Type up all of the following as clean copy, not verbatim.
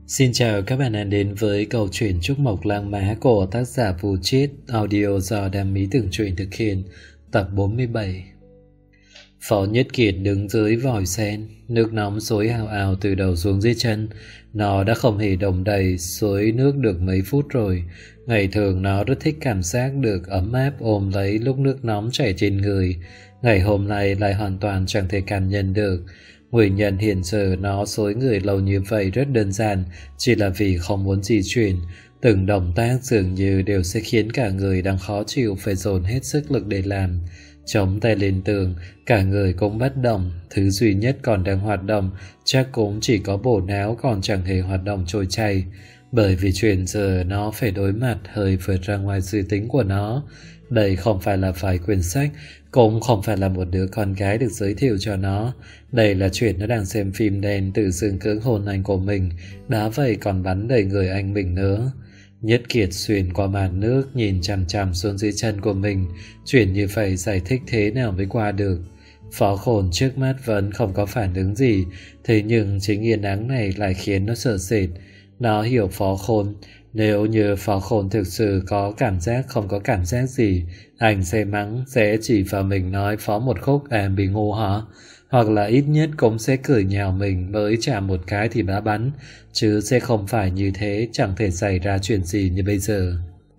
Xin chào các bạn đã đến với câu chuyện Trúc Mộc Lang Má của tác giả Vũ Chiết, audio do Đam Mỹ Tưởng Truyện thực hiện, tập 47. Phó Nhất Kiệt đứng dưới vòi sen, nước nóng xối ào ào từ đầu xuống dưới chân. Nó đã không hề đồng đầy xối nước được mấy phút rồi. Ngày thường nó rất thích cảm giác được ấm áp ôm lấy lúc nước nóng chảy trên người. Ngày hôm nay lại hoàn toàn chẳng thể cảm nhận được. Nguyên nhân hiện giờ nó xối người lâu như vậy rất đơn giản, chỉ là vì không muốn di chuyển. Từng động tác dường như đều sẽ khiến cả người đang khó chịu phải dồn hết sức lực để làm. Chống tay lên tường, cả người cũng bất động. Thứ duy nhất còn đang hoạt động chắc cũng chỉ có bộ não, còn chẳng hề hoạt động trôi chảy. Bởi vì chuyện giờ nó phải đối mặt hơi vượt ra ngoài dự tính của nó. Đây không phải là vài quyển sách, cũng không phải là một đứa con gái được giới thiệu cho nó. Đây là chuyện nó đang xem phim đen tự dưng cưỡng hôn anh của mình, đã vậy còn bắn đầy người anh mình nữa. Nhất Kiệt xuyên qua màn nước, nhìn chằm chằm xuống dưới chân của mình. Chuyện như vậy giải thích thế nào mới qua được. Phó Khôn trước mắt vẫn không có phản ứng gì, thế nhưng chính yên ắng này lại khiến nó sợ sệt. Nó hiểu Phó Khôn. Nếu như Phó Khôn thực sự có cảm giác không có cảm giác gì, anh sẽ mắng, sẽ chỉ vào mình nói Phó một khúc em bị ngu hả? Hoặc là ít nhất cũng sẽ cười nhạo mình mới chạm một cái thì đã bắn, chứ sẽ không phải như thế, chẳng thể xảy ra chuyện gì như bây giờ.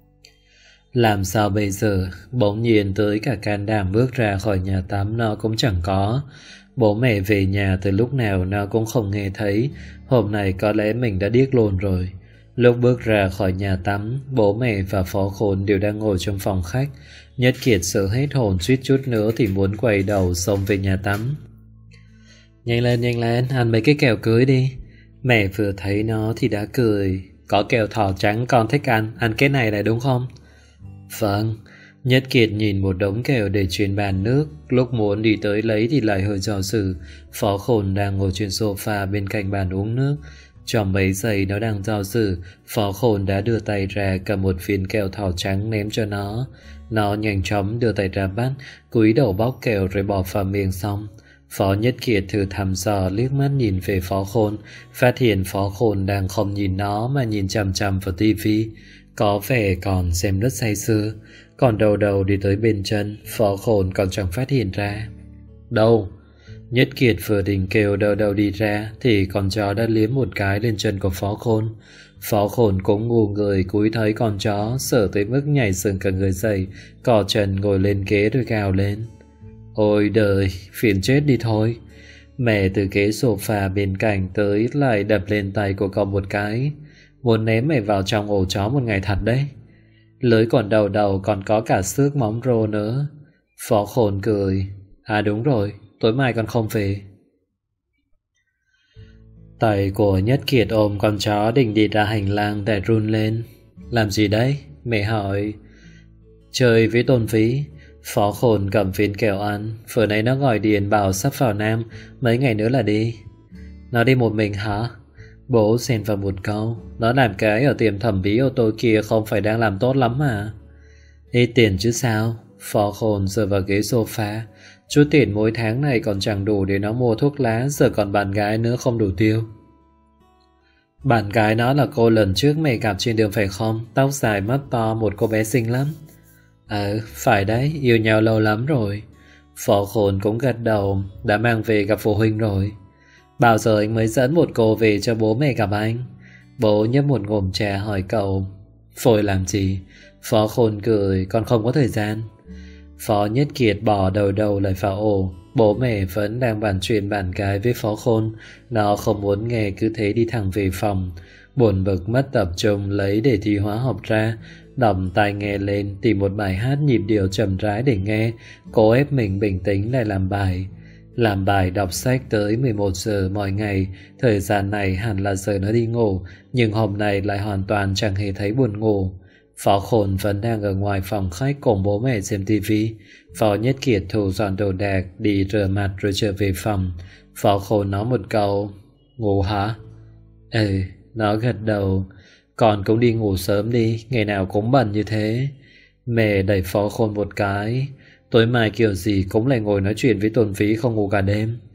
Làm sao bây giờ? Bỗng nhiên tới cả can đảm bước ra khỏi nhà tắm nó cũng chẳng có. Bố mẹ về nhà từ lúc nào nó cũng không nghe thấy. Hôm nay có lẽ mình đã điếc luôn rồi. Lúc bước ra khỏi nhà tắm, bố mẹ và Phó Khôn đều đang ngồi trong phòng khách. Nhất Kiệt sợ hết hồn, suýt chút nữa thì muốn quay đầu xông về nhà tắm. Nhanh lên, ăn mấy cái kẹo cưới đi. Mẹ vừa thấy nó thì đã cười. Có kẹo thỏ trắng con thích ăn cái này này đúng không? Vâng. Nhất Kiệt nhìn một đống kẹo để trên bàn nước, lúc muốn đi tới lấy thì lại hơi do dự. Phó Khôn đang ngồi trên sofa bên cạnh bàn uống nước. Trong mấy giây nó đang do dự, Phó Khôn đã đưa tay ra cầm một viên kẹo thỏ trắng ném cho nó. Nó nhanh chóng đưa tay ra bắt, cúi đầu bóc kẹo rồi bỏ vào miệng xong. Phó Nhất Kiệt thử thăm dò liếc mắt nhìn về Phó Khôn, phát hiện Phó Khôn đang không nhìn nó mà nhìn chằm chằm vào tivi, có vẻ còn xem rất say sưa. Còn đầu đi tới bên chân, Phó Khôn còn chẳng phát hiện ra. Đâu? Nhất Kiệt vừa định kêu đầu đi ra thì con chó đã liếm một cái lên chân của Phó Khôn. Phó Khôn cũng ngu người cúi thấy con chó, sợ tới mức nhảy sừng cả người dậy, cò chân ngồi lên ghế rồi gào lên. Ôi đời, phiền chết đi thôi. Mẹ từ ghế sofa bên cạnh tới lại đập lên tay của cậu một cái. Muốn ném mày vào trong ổ chó một ngày thật đấy. Lưới còn đầu còn có cả xước móng rô nữa. Phó Khôn cười. À đúng rồi, tối mai con không về. Tay của Nhất Kiệt ôm con chó định đi ra hành lang để run lên. Làm gì đấy? Mẹ hỏi. Chơi với Tôn Vĩ. Phó Khôn cầm viên kẹo ăn. Vừa nãy nó gọi điện bảo sắp vào Nam, mấy ngày nữa là đi. Nó đi một mình hả? Bố xen vào một câu. Nó làm cái ở tiệm thẩm mỹ ô tô kia không phải đang làm tốt lắm mà. Ít tiền chứ sao? Phó Khôn dựa vào ghế sofa. Chút tiền mỗi tháng này còn chẳng đủ để nó mua thuốc lá, giờ còn bạn gái nữa không đủ tiêu. Bạn gái nó là cô lần trước mẹ gặp trên đường phải không? Tóc dài mắt to, một cô bé xinh lắm. Phải đấy, yêu nhau lâu lắm rồi. Phó Khôn cũng gật đầu. Đã mang về gặp phụ huynh rồi. Bao giờ anh mới dẫn một cô về cho bố mẹ gặp anh? Bố nhấp một ngụm trà hỏi cậu. Phổi làm gì? Phó Khôn cười. Còn không có thời gian. Phó Nhất Kiệt bỏ đầu lại vào ổ. Bố mẹ vẫn đang bàn chuyện bạn gái với Phó Khôn. Nó không muốn nghe, cứ thế đi thẳng về phòng. Buồn bực mất tập trung lấy đề thi hóa học ra, đọc tai nghe lên, tìm một bài hát nhịp điệu chậm rãi để nghe, cố ép mình bình tĩnh lại làm bài. Làm bài đọc sách tới 11 giờ mỗi ngày. Thời gian này hẳn là giờ nó đi ngủ, nhưng hôm nay lại hoàn toàn chẳng hề thấy buồn ngủ. Phó Khôn vẫn đang ở ngoài phòng khách cùng bố mẹ xem tivi. Phó Nhất Kiệt thu dọn đồ đạc, đi rửa mặt rồi trở về phòng. Phó Khôn nói một câu. Ngủ hả? Nó gật đầu. Con cũng đi ngủ sớm đi, ngày nào cũng bận như thế. Mẹ đẩy Phó Khôn một cái. Tối mai kiểu gì cũng lại ngồi nói chuyện với Tôn Vĩ không ngủ cả đêm.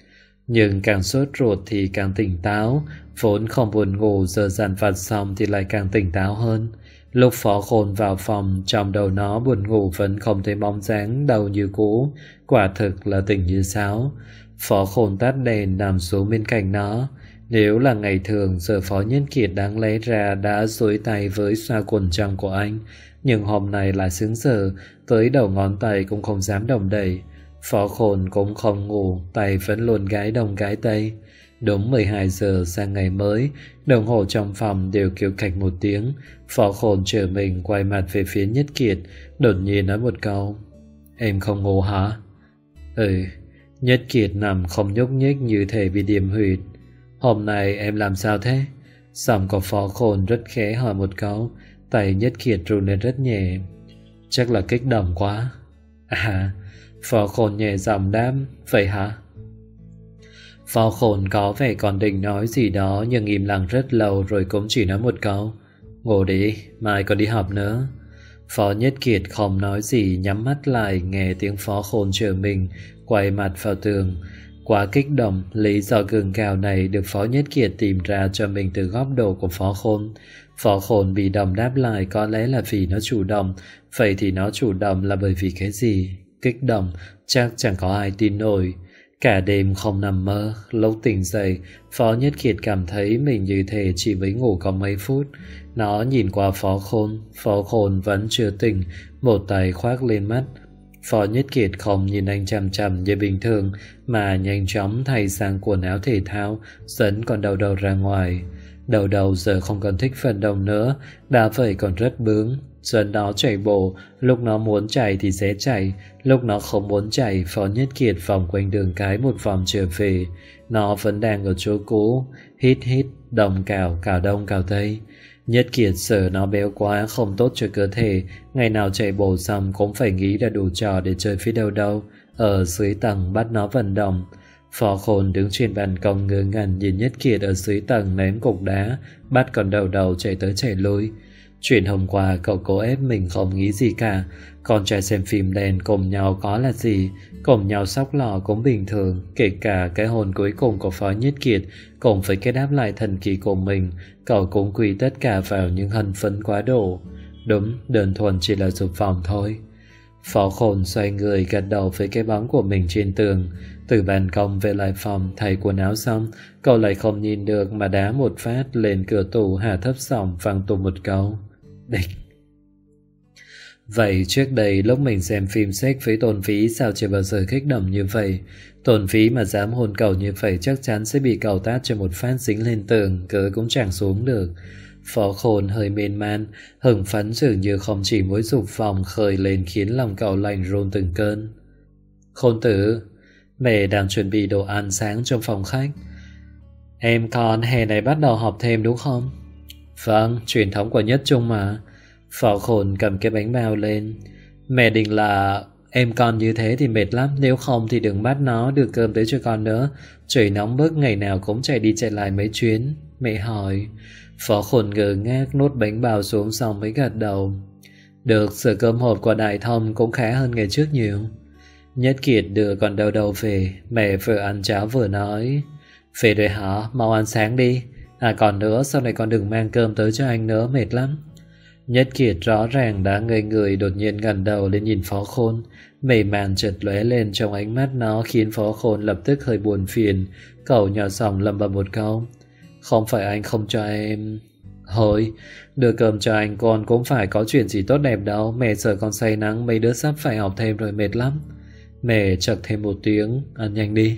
Nhưng càng sốt ruột thì càng tỉnh táo, vốn không buồn ngủ giờ dàn vặt xong thì lại càng tỉnh táo hơn. Lúc Phó Khôn vào phòng, trong đầu nó buồn ngủ vẫn không thấy bóng dáng đâu như cũ, quả thực là tỉnh như sáo. Phó Khôn tắt đèn nằm xuống bên cạnh nó. Nếu là ngày thường, giờ Phó Nhân Kiệt đáng lẽ ra đã duỗi tay với xoa quần trong của anh, nhưng hôm nay lại sững sờ, tới đầu ngón tay cũng không dám động đậy. Phó Khôn cũng không ngủ, tay vẫn luôn gái đông gái tây. Đúng 12 giờ sang ngày mới, đồng hồ trong phòng đều kêu cạch một tiếng. Phó Khôn trở mình quay mặt về phía Nhất Kiệt, đột nhiên nói một câu: "Em không ngủ hả?" "Ừ." Nhất Kiệt nằm không nhúc nhích như thể bị điểm huyệt. "Hôm nay em làm sao thế?" Giọng của Phó Khôn rất khẽ hỏi một câu. Tay Nhất Kiệt run lên rất nhẹ. "Chắc là kích động quá." "À." Phó Khôn nhẹ giọng đáp. "Vậy hả?" Phó Khôn có vẻ còn định nói gì đó, nhưng im lặng rất lâu rồi cũng chỉ nói một câu: "Ngủ đi, mai còn đi học nữa." Phó Nhất Kiệt không nói gì, nhắm mắt lại nghe tiếng Phó Khôn trở mình, quay mặt vào tường. Quá kích động, lý do gượng gạo này được Phó Nhất Kiệt tìm ra cho mình từ góc độ của Phó Khôn. Phó Khôn bị động đáp lại có lẽ là vì nó chủ động. Vậy thì nó chủ động là bởi vì cái gì? Kích động, chắc chẳng có ai tin nổi. Cả đêm không nằm mơ, lúc tỉnh dậy, Phó Nhất Kiệt cảm thấy mình như thể chỉ mới ngủ có mấy phút. Nó nhìn qua Phó Khôn vẫn chưa tỉnh, một tay khoác lên mắt. Phó Nhất Kiệt không nhìn anh chằm chằm như bình thường, mà nhanh chóng thay sang quần áo thể thao, dẫn con đầu đầu ra ngoài. Đầu giờ không còn thích vận động nữa, đã vậy còn rất bướng. Dẫn nó chạy bộ, lúc nó muốn chạy thì sẽ chạy, lúc nó không muốn chạy, Phó Nhất Kiệt vòng quanh đường cái một vòng trở về. Nó vẫn đang ở chỗ cũ, hít đồng cào đông cào tây. Nhất Kiệt sợ nó béo quá không tốt cho cơ thể, ngày nào chạy bộ xong cũng phải nghĩ ra đủ trò để chơi phía đâu. Ở dưới tầng bắt nó vận động. Phó Khôn đứng trên ban công ngơ ngẩn nhìn Nhất Kiệt ở dưới tầng ném cục đá, bắt con đầu chạy tới chạy lui. Chuyện hôm qua cậu cố ép mình không nghĩ gì cả. Con trai xem phim đen cùng nhau có là gì, cùng nhau sóc lò cũng bình thường. Kể cả cái hồn cuối cùng của Phó Nhất Kiệt cùng với cái đáp lại thần kỳ của mình, cậu cũng quy tất cả vào những hân phấn quá độ. Đúng, đơn thuần chỉ là dục vọng thôi. Phó Khôn xoay người gật đầu với cái bóng của mình trên tường. Từ ban công về lại phòng thay quần áo xong, cậu lại không nhìn được mà đá một phát lên cửa tủ, hạ thấp giọng vang tụt một câu: "Địch." Vậy trước đây lúc mình xem phim sex với Tôn Vĩ sao chưa bao giờ kích động như vậy. Tôn Vĩ mà dám hôn cậu như vậy chắc chắn sẽ bị cậu tát cho một phát dính lên tường, cớ cũng chẳng xuống được. Phó Khôn hơi mên man, hưng phấn dường như không chỉ mỗi dục vọng khởi lên khiến lòng cậu lạnh run từng cơn. "Khôn tử." Mẹ đang chuẩn bị đồ ăn sáng trong phòng khách. "Em con hè này bắt đầu học thêm đúng không?" "Vâng, truyền thống của Nhất Trung mà." Phó Khôn cầm cái bánh bao lên. "Mẹ định là em con như thế thì mệt lắm, nếu không thì đừng bắt nó đưa cơm tới cho con nữa. Trời nóng bức ngày nào cũng chạy đi chạy lại mấy chuyến." Mẹ hỏi. Phó Khôn ngơ ngác nuốt bánh bao xuống xong mới gật đầu. "Được, giờ cơm hộp của Đại Thông cũng khá hơn ngày trước nhiều." Nhất Kiệt đưa con đầu về. Mẹ vừa ăn cháo vừa nói: "Về rồi hả? Mau ăn sáng đi. À còn nữa, sau này con đừng mang cơm tới cho anh nữa, mệt lắm." Nhất Kiệt rõ ràng đã ngây người, đột nhiên ngẩng đầu lên nhìn Phó Khôn. Mây màn chợt lóe lên trong ánh mắt nó khiến Phó Khôn lập tức hơi buồn phiền. Cậu nhỏ giọng lẩm bẩm một câu: "Không phải anh không cho em." "Thôi, đưa cơm cho anh con cũng phải có chuyện gì tốt đẹp đâu. Mẹ sợ con say nắng, mấy đứa sắp phải học thêm rồi mệt lắm." Mẹ chợt thêm một tiếng: "Ăn nhanh đi."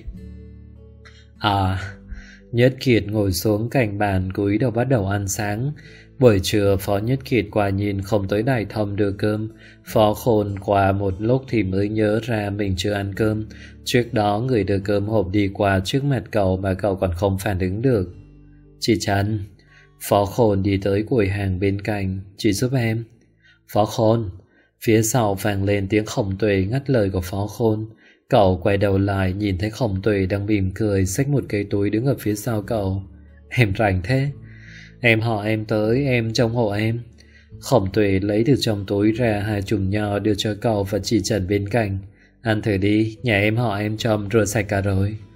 À. Nhất Kiệt ngồi xuống cạnh bàn cúi đầu bắt đầu ăn sáng. Buổi trưa Phó Nhất Kiệt quả nhìn không tới Đại Thông đưa cơm. Phó Khôn qua một lúc thì mới nhớ ra mình chưa ăn cơm. Trước đó người đưa cơm hộp đi qua trước mặt cậu mà cậu còn không phản ứng được. "Chị Trần." Phó Khôn đi tới quầy hàng bên cạnh. "Chị giúp em." "Phó Khôn." Phía sau vang lên tiếng Khổng Tuệ ngắt lời của Phó Khôn. Cậu quay đầu lại nhìn thấy Khổng Tuệ đang mỉm cười xách một cái túi đứng ở phía sau cậu. "Em rảnh thế?" "Em họ em tới, em trông hộ em." Khổng Tuệ lấy từ trong túi ra 2 chùm nho đưa cho cậu và chị Trần bên cạnh. "Ăn thử đi, nhà em họ em chồng rửa sạch cả rồi."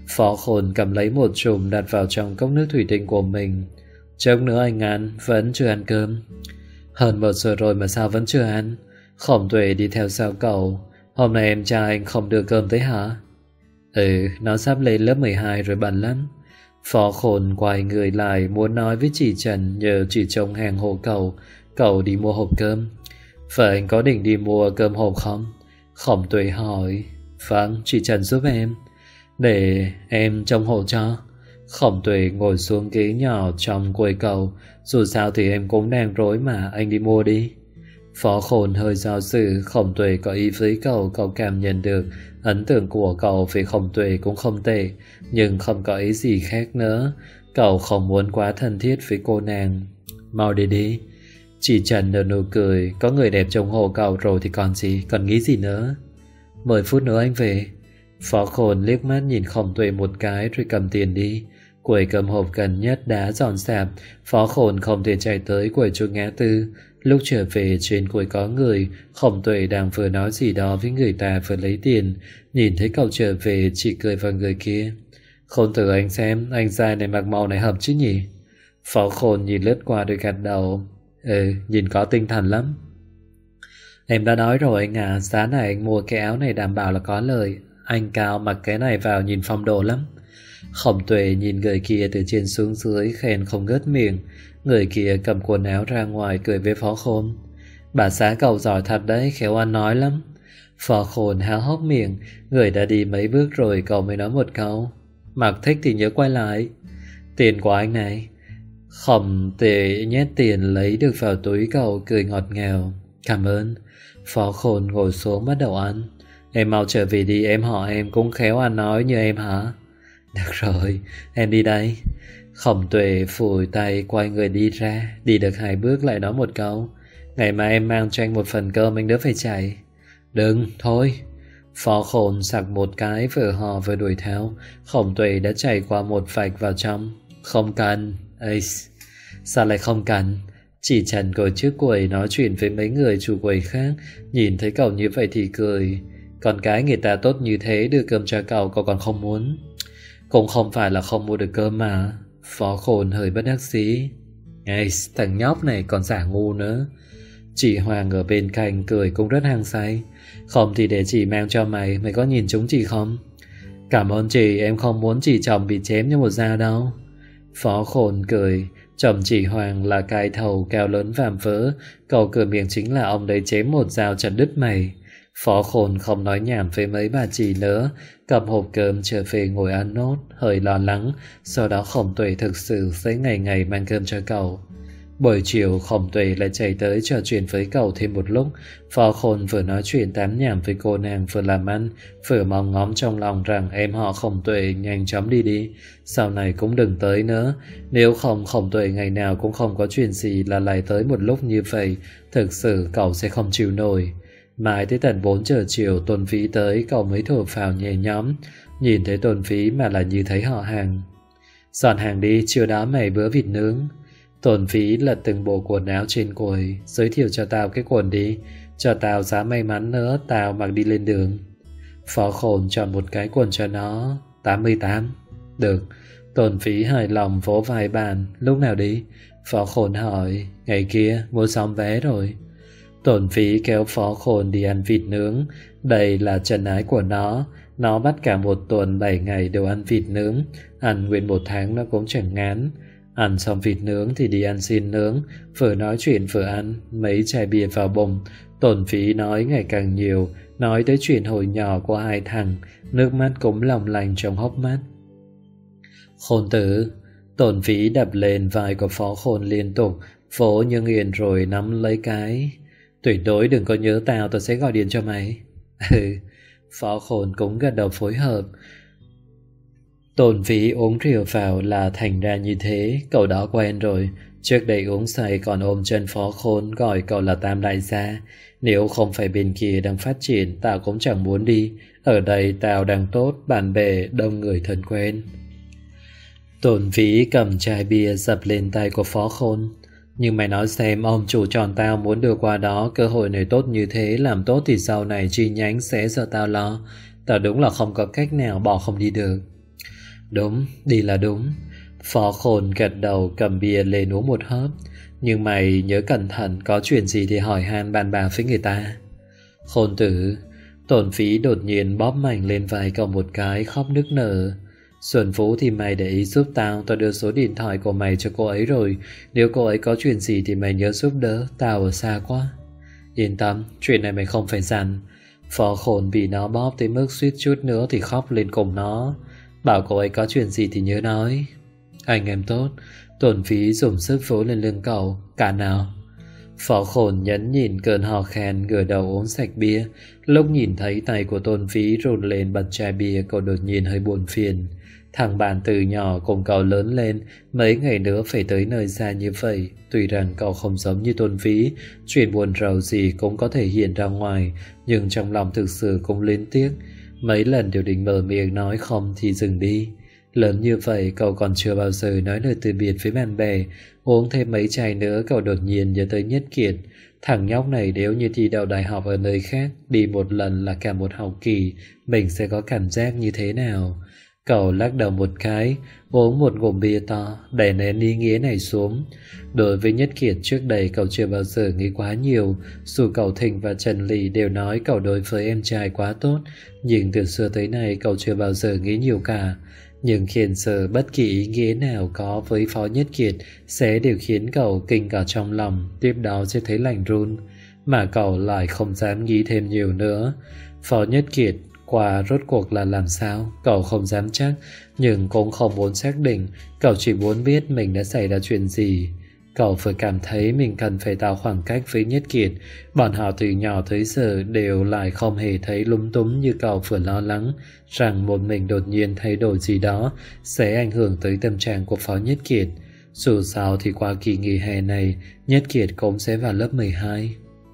Phó Khôn cầm lấy một chùm đặt vào trong cốc nước thủy tinh của mình. Chốc nữa anh ăn, vẫn chưa ăn cơm. Hơn 1 giờ rồi mà sao vẫn chưa ăn? Khổng Tuệ đi theo sau cậu. Hôm nay em trai anh không đưa cơm tới hả? Nó sắp lên lớp 12 rồi bận lắm. Phó Khôn quay người lại muốn nói với chị Trần nhờ chị trông hàng hộ cậu đi mua hộp cơm. Vậy anh có định đi mua cơm hộp không? Khổng Tuệ hỏi. Vâng, chị Trần giúp em. Để em trông hộ cho. Khổng Tuệ ngồi xuống ghế nhỏ trong quầy cậu. Dù sao thì em cũng đang rối mà, anh đi mua đi. Phó Khôn hơi do dự. Khổng Tuệ có ý với cậu cảm nhận được ấn tượng của cậu về Khổng Tuệ cũng không tệ, nhưng không có ý gì khác nữa. Cậu không muốn quá thân thiết với cô nàng. Mau đi. Chị Trần nở nụ cười. Có người đẹp trông hộ cậu rồi thì còn gì, còn nghĩ gì nữa. 10 phút nữa anh về. Phó Khôn liếc mắt nhìn Khổng Tuệ một cái rồi cầm tiền đi. Quầy cơm hộp gần nhất đã dọn sạp. Phó Khôn không thể chạy tới quầy chỗ ngã tư. Lúc trở về trên quầy có người. Khổng Tuệ đang vừa nói gì đó với người ta vừa lấy tiền. Nhìn thấy cậu trở về, chị cười vào người kia. Khôn tử, anh xem anh trai này mặc màu này hợp chứ nhỉ? Phó Khôn nhìn lướt qua rồi gật đầu. Nhìn có tinh thần lắm. Em đã nói rồi anh à, sáng này anh mua cái áo này đảm bảo là có lời. Anh Cao mặc cái này vào nhìn phong độ lắm. Khổng Tuệ nhìn người kia từ trên xuống dưới khen không ngớt miệng. Người kia cầm quần áo ra ngoài cười với Phó Khôn. Bà xã cậu giỏi thật đấy, khéo ăn nói lắm. Phó Khôn há hốc miệng. Người đã đi mấy bước rồi cậu mới nói một câu. Mặc thích thì nhớ quay lại. Tiền của anh này. Khổng Tuệ nhét tiền lấy được vào túi cậu, cười ngọt ngào. Cảm ơn. Phó Khôn ngồi xuống bắt đầu ăn. Em mau trở về đi, em họ em cũng khéo ăn nói như em hả? Được rồi, em đi đây. Khổng Tuệ phủi tay quay người đi ra. Đi được 2 bước lại nói một câu. Ngày mai em mang cho anh một phần cơm, anh đỡ phải chạy. Đừng, thôi. Phó Khôn sặc một cái vừa hò vừa đuổi theo. Khổng Tuệ đã chạy qua một vạch vào trong. Không cần. Sao lại không cần? Chị Trần ngồi trước quầy nói chuyện với mấy người chủ quầy khác. Nhìn thấy cậu như vậy thì cười. Con cái người ta tốt như thế đưa cơm cho cậu còn không muốn. Cũng không phải là không mua được cơm mà. Phó Khôn hơi bất đắc dĩ. Thằng nhóc này còn giả ngu nữa. Chị Hoàng ở bên cạnh cười cũng rất hăng say. Không thì để chị mang cho mày. Mày có nhìn chúng chị không? Cảm ơn chị, em không muốn chị chồng bị chém như một dao đâu. Phó Khôn cười. Chồng chị Hoàng là cai thầu cao lớn vạm vỡ. Cậu cửa miệng chính là ông đấy chém một dao chặt đứt mày. Phó Khôn không nói nhảm với mấy bà chị nữa. Cầm hộp cơm trở về ngồi ăn nốt. Hơi lo lắng. Sau đó Khổng Tuệ thực sự sẽ ngày ngày mang cơm cho cậu. Buổi chiều Khổng Tuệ lại chạy tới trò chuyện với cậu thêm một lúc. Phó Khôn vừa nói chuyện tám nhảm với cô nàng vừa làm ăn, vừa mong ngóng trong lòng rằng em họ Khổng Tuệ nhanh chóng đi. Sau này cũng đừng tới nữa. Nếu không Khổng Tuệ ngày nào cũng không có chuyện gì là lại tới một lúc như vậy. Thực sự cậu sẽ không chịu nổi. Mãi tới tận 4 giờ chiều Tôn Vĩ tới, cậu mới thở phào nhẹ nhõm. Nhìn thấy Tôn Vĩ mà là như thấy họ hàng. Dọn hàng đi, chiều đó mày bữa vịt nướng. Tôn Vĩ lật từng bộ quần áo trên quầy. Giới thiệu cho tao cái quần đi, cho tao giá may mắn nữa, tao mặc đi lên đường. Phó Khôn chọn một cái quần cho nó. 88. Được. Tôn Vĩ hài lòng vỗ vai bàn. Lúc nào đi? Phó Khôn hỏi. Ngày kia mua xong vé rồi. Tôn Vĩ kéo Phó Khôn đi ăn vịt nướng. Đây là trần ái của nó. Nó bắt cả một tuần 7 ngày đều ăn vịt nướng. Ăn nguyên 1 tháng nó cũng chẳng ngán. Ăn xong vịt nướng thì đi ăn xiên nướng. Vừa nói chuyện vừa ăn. Mấy chai bia vào bụng. Tôn Vĩ nói ngày càng nhiều. Nói tới chuyện hồi nhỏ của 2 thằng. Nước mắt cũng lòng lành trong hốc mắt. Khôn tử. Tôn Vĩ đập lên vai của Phó Khôn liên tục. Vỗ như nghiền rồi nắm lấy cái. Tuyệt đối đừng có nhớ tao sẽ gọi điện cho mày. Phó Khôn cũng gật đầu phối hợp. Tôn Vĩ uống rượu vào là thành ra như thế. Cậu đó quen rồi. Trước đây uống say còn ôm chân Phó Khôn gọi cậu là Tam Đại gia. Nếu không phải bên kia đang phát triển, tao cũng chẳng muốn đi. Ở đây tao đang tốt, bạn bè đông người thân quen. Tôn Vĩ cầm chai bia dập lên tay của Phó Khôn. Nhưng mày nói xem, ông chủ tròn tao muốn đưa qua đó. Cơ hội này tốt như thế, làm tốt thì sau này chi nhánh sẽ do tao lo. Tao đúng là không có cách nào bỏ không đi được. Đúng, đi là đúng. Phó Khôn gật đầu cầm bia lên uống một hớp. Nhưng mày nhớ cẩn thận, có chuyện gì thì hỏi han bàn bạc với người ta. Khôn tử. Tổn Phí đột nhiên bóp mạnh lên vai cậu một cái, khóc nức nở. Xuân Phú thì mày để ý giúp tao đưa số điện thoại của mày cho cô ấy rồi. Nếu cô ấy có chuyện gì thì mày nhớ giúp đỡ, tao ở xa quá. Yên tâm, chuyện này mày không phải dặn. Phó Khôn bị nó bóp tới mức suýt chút nữa thì khóc lên cùng nó. Bảo cô ấy có chuyện gì thì nhớ nói. Anh em tốt. Tổn Phí dùng sức vỗ lên lưng cậu. Cả nào. Phó Khôn nhẫn nhìn cơn hò khen, ngửa đầu uống sạch bia. Lúc nhìn thấy tay của Tôn Phí run lên bật chai bia, cậu đột nhiên hơi buồn phiền. Thằng bạn từ nhỏ cùng cậu lớn lên, mấy ngày nữa phải tới nơi xa như vậy. Tuy rằng cậu không giống như Tôn Phí, chuyện buồn rầu gì cũng có thể hiện ra ngoài, nhưng trong lòng thực sự cũng luyến tiếc. Mấy lần đều định mở miệng nói không thì dừng đi. Lớn như vậy cậu còn chưa bao giờ nói lời từ biệt với bạn bè. Uống thêm mấy chai nữa cậu đột nhiên nhớ tới Nhất Kiệt. Thằng nhóc này nếu như thi đậu đại học ở nơi khác, đi một lần là cả một học kỳ, mình sẽ có cảm giác như thế nào? Cậu lắc đầu một cái, uống một ngụm bia to, đè nén ý nghĩa này xuống. Đối với Nhất Kiệt trước đây cậu chưa bao giờ nghĩ quá nhiều. Dù cậu Thịnh và Trần Lị đều nói cậu đối với em trai quá tốt, nhưng từ xưa tới nay cậu chưa bao giờ nghĩ nhiều cả. Nhưng hiện giờ bất kỳ ý nghĩa nào có với Phó Nhất Kiệt sẽ đều khiến cậu kinh cả trong lòng, tiếp đó sẽ thấy lạnh run. Mà cậu lại không dám nghĩ thêm nhiều nữa. Phó Nhất Kiệt qua rốt cuộc là làm sao, cậu không dám chắc, nhưng cũng không muốn xác định. Cậu chỉ muốn biết mình đã xảy ra chuyện gì. Cậu phải cảm thấy mình cần phải tạo khoảng cách với Nhất Kiệt. Bọn họ từ nhỏ tới giờ đều lại không hề thấy lúng túng như cậu vừa lo lắng rằng một mình đột nhiên thay đổi gì đó sẽ ảnh hưởng tới tâm trạng của Phó Nhất Kiệt. Dù sao thì qua kỳ nghỉ hè này, Nhất Kiệt cũng sẽ vào lớp 12.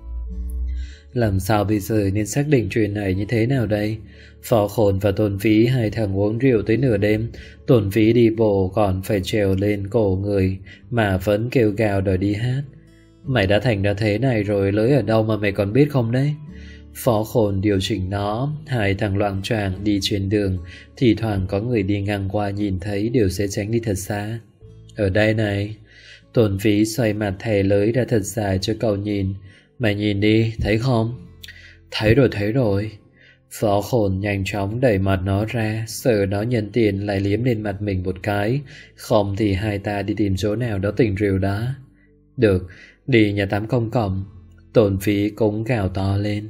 Làm sao bây giờ nên xác định chuyện này như thế nào đây? Phó Khôn và Tôn Phí hai thằng uống rượu tới nửa đêm. Tôn Phí đi bộ còn phải trèo lên cổ người mà vẫn kêu gào đòi đi hát. Mày đã thành ra thế này rồi, lưới ở đâu mà mày còn biết không đấy? Phó Khôn điều chỉnh nó. Hai thằng loạng choạng đi trên đường, thì thoảng có người đi ngang qua nhìn thấy đều sẽ tránh đi thật xa. Ở đây này. Tôn Phí xoay mặt thè lưới ra thật dài cho cậu nhìn. Mày nhìn đi, thấy không? Thấy rồi. Phó Khôn nhanh chóng đẩy mặt nó ra, sợ nó nhân tiền lại liếm lên mặt mình một cái. Không thì hai ta đi tìm chỗ nào đó tỉnh rượu đã. Được, đi nhà tắm công cộng. Tôn Phí cũng gào to lên.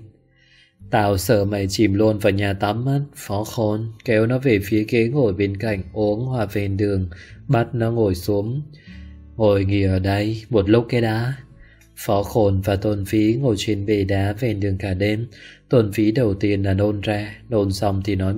Tao sợ mày chìm luôn vào nhà tắm mất. Phó Khôn kéo nó về phía ghế ngồi bên cạnh uống hòa ven đường, bắt nó ngồi xuống. Ngồi nghỉ ở đây một lúc cái đã. Phó Khôn và Tôn Phí ngồi trên bệ đá ven đường cả đêm. Tôn Phí đầu tiên là nôn ra, nôn xong thì nói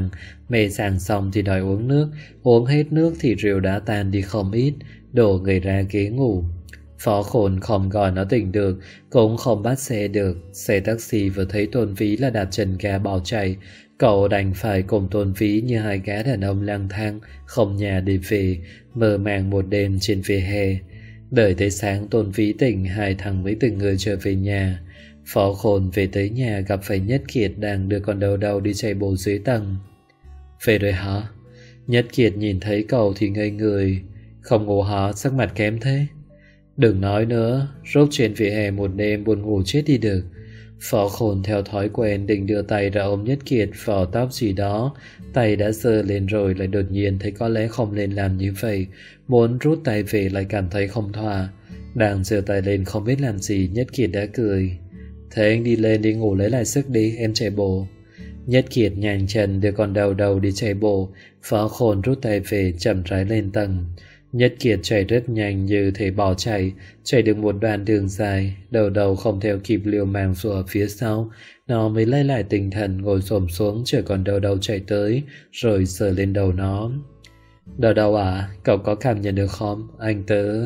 mê sảng xong thì đòi uống nước, uống hết nước thì rượu đã tan đi không ít, đổ người ra ghế ngủ. Phó Khôn không gọi nó tỉnh được, cũng không bắt xe được. Xe taxi vừa thấy Tôn Phí là đạp chân ga bỏ chạy. Cậu đành phải cùng Tôn Phí như hai gã đàn ông lang thang, không nhà để về, mơ màng một đêm trên vỉa hè. Đợi tới sáng Tôn Phí tỉnh, hai thằng mới từng người trở về nhà. Phó Khôn về tới nhà gặp phải Nhất Kiệt đang đưa con đầu đi chạy bộ dưới tầng. Về rồi hả? Nhất Kiệt nhìn thấy cậu thì ngây người. Không ngủ hả, sắc mặt kém thế? Đừng nói nữa, rốt trên vỉa hè một đêm buồn ngủ chết đi được. Phó Khôn theo thói quen định đưa tay ra ôm Nhất Kiệt vào tóc gì đó. Tay đã giơ lên rồi lại đột nhiên thấy có lẽ không nên làm như vậy. Muốn rút tay về lại cảm thấy không thỏa. Đang giơ tay lên không biết làm gì, Nhất Kiệt đã cười. Thế anh đi lên đi ngủ lấy lại sức đi, em chạy bộ. Nhất Kiệt nhanh chân đưa con đầu đi chạy bộ. Phó Khôn rút tay về chậm rãi lên tầng. Nhất Kiệt chạy rất nhanh như thể bỏ chạy được một đoạn đường dài, đầu không theo kịp liều mạng rùa ở phía sau, nó mới lấy lại tinh thần ngồi xổm xuống chờ con đầu chạy tới, rồi sờ lên đầu nó. Đầu à, cậu có cảm nhận được không? Anh tớ...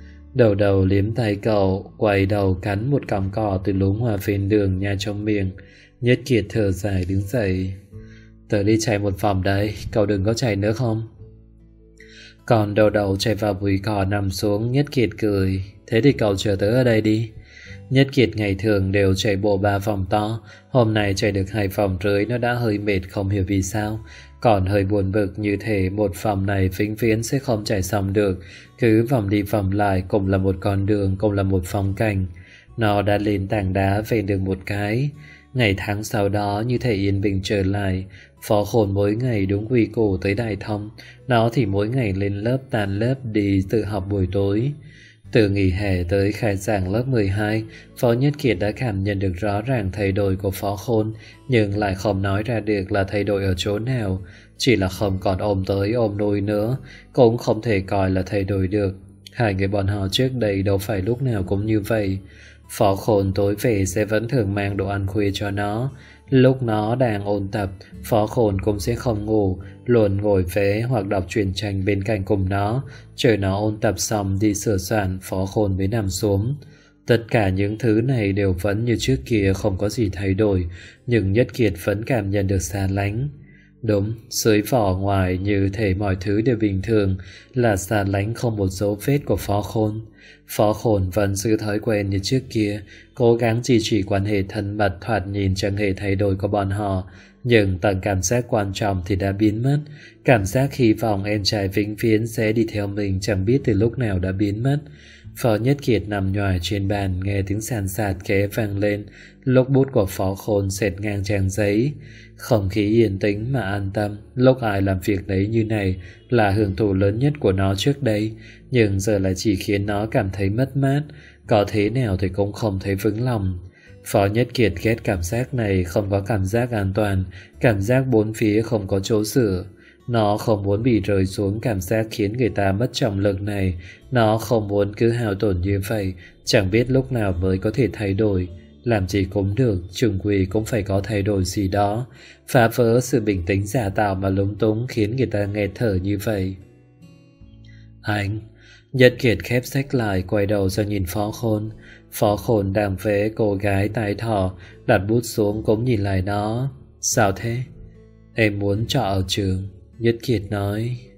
Đầu liếm tay cậu, quay đầu cắn một cọng cỏ từ luống hoa ven đường nhai trong miệng. Nhất Kiệt thở dài đứng dậy. Tớ đi chạy một vòng đấy, cậu đừng có chạy nữa không? Còn đầu chạy vào bụi cỏ nằm xuống. Nhất Kiệt cười. Thế thì cậu chờ tớ ở đây đi. Nhất Kiệt ngày thường đều chạy bộ 3 vòng to, hôm nay chạy được 2 vòng rưỡi nó đã hơi mệt không hiểu vì sao. Còn hơi buồn bực như thể một vòng này vĩnh viễn sẽ không chạy xong được, cứ vòng đi vòng lại cũng là một con đường, cũng là một phong cảnh. Nó đã lên tảng đá về được một cái. Ngày tháng sau đó như thể yên bình trở lại. Phó Khôn mỗi ngày đúng quy củ tới Đại Thông, nó thì mỗi ngày lên lớp tan lớp đi tự học buổi tối. Từ nghỉ hè tới khai giảng lớp 12, Phó Nhất Kiệt đã cảm nhận được rõ ràng thay đổi của Phó Khôn, nhưng lại không nói ra được là thay đổi ở chỗ nào. Chỉ là không còn ôm tới ôm nuôi nữa, cũng không thể coi là thay đổi được. Hai người bọn họ trước đây đâu phải lúc nào cũng như vậy. Phó Khôn tối về sẽ vẫn thường mang đồ ăn khuya cho nó. Lúc nó đang ôn tập, Phó Khôn cũng sẽ không ngủ, luôn ngồi vẽ hoặc đọc truyện tranh bên cạnh cùng nó. Chờ nó ôn tập xong đi sửa soạn, Phó Khôn mới nằm xuống. Tất cả những thứ này đều vẫn như trước kia, không có gì thay đổi, nhưng Nhất Kiệt vẫn cảm nhận được xa lánh. Đúng, dưới vỏ ngoài như thể mọi thứ đều bình thường, là xa lánh không một dấu vết của Phó Khôn. Phó Khôn vẫn giữ thói quen như trước kia, cố gắng duy trì quan hệ thân mật thoạt nhìn chẳng hề thay đổi của bọn họ, nhưng tầng cảm giác quan trọng thì đã biến mất. Cảm giác hy vọng em trai vĩnh viễn sẽ đi theo mình chẳng biết từ lúc nào đã biến mất. Phó Nhất Kiệt nằm nhòi trên bàn, nghe tiếng sàn sạt ké vang lên, lúc bút của Phó Khôn xẹt ngang trang giấy. Không khí yên tĩnh mà an tâm, lúc ai làm việc đấy như này là hưởng thụ lớn nhất của nó trước đây, nhưng giờ lại chỉ khiến nó cảm thấy mất mát, có thế nào thì cũng không thấy vững lòng. Phó Nhất Kiệt ghét cảm giác này, không có cảm giác an toàn, cảm giác bốn phía không có chỗ dựa. Nó không muốn bị rơi xuống cảm giác khiến người ta mất trọng lực này. Nó không muốn cứ hao tổn như vậy, chẳng biết lúc nào mới có thể thay đổi. Làm gì cũng được, chung quy cũng phải có thay đổi gì đó, phá vỡ sự bình tĩnh giả tạo mà lúng túng khiến người ta nghẹt thở như vậy. Anh... Nhất Kiệt khép sách lại, quay đầu ra nhìn Phó Khôn. Phó Khôn đang vẽ cô gái tai thỏ, đặt bút xuống cũng nhìn lại nó. Sao thế? Em muốn trọ ở trường, Nhất Kiệt nói.